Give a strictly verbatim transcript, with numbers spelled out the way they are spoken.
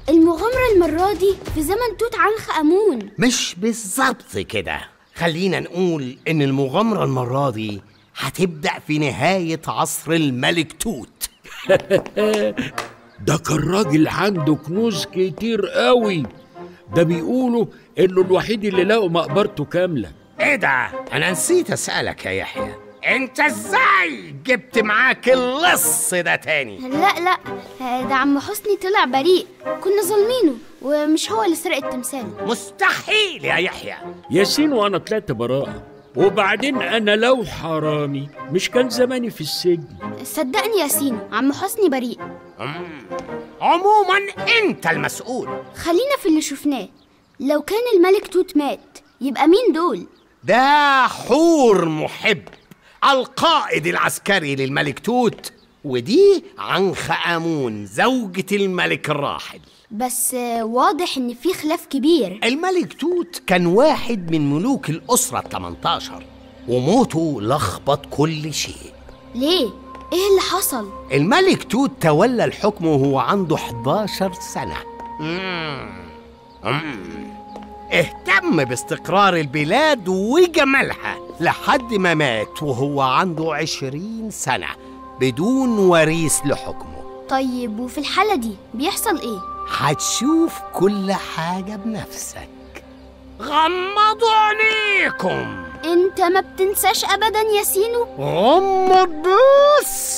المغامرة المرة دي في زمن توت عنخ آمون. مش بالظبط كده، خلينا نقول إن المغامرة المرة دي هتبدأ في نهاية عصر الملك توت. ده كان راجل عنده كنوز كتير قوي، ده بيقولوا إنه الوحيد اللي لقوا مقبرته كاملة. إيه ده؟ أنا نسيت أسألك يا يحيى، أنت إزاي جبت معاك اللص ده تاني؟ لا لا، ده عم حسني طلع بريء، كنا ظالمينه ومش هو اللي سرق التمثال. مستحيل يا يحيى. ياسين وأنا طلعت براءة، وبعدين أنا لو حرامي مش كان زماني في السجن. صدقني ياسين، عم حسني بريء. عموما أنت المسؤول. خلينا في اللي شفناه. لو كان الملك توت مات يبقى مين دول؟ ده حور محب، القائد العسكري للملك توت، ودي عنخ آمون زوجة الملك الراحل. بس واضح ان في خلاف كبير. الملك توت كان واحد من ملوك الأسرة الثمنتاشر، وموته لخبط كل شيء. ليه؟ ايه اللي حصل؟ الملك توت تولى الحكم وهو عنده حداشر سنة. مم. مم. اهتم باستقرار البلاد وجمالها لحد ما مات وهو عنده عشرين سنة بدون وريث لحكمه. طيب وفي الحالة دي بيحصل ايه؟ هتشوف كل حاجة بنفسك. غمضوا عينيكم. انت ما بتنساش ابدا يا سينو. غمض بس.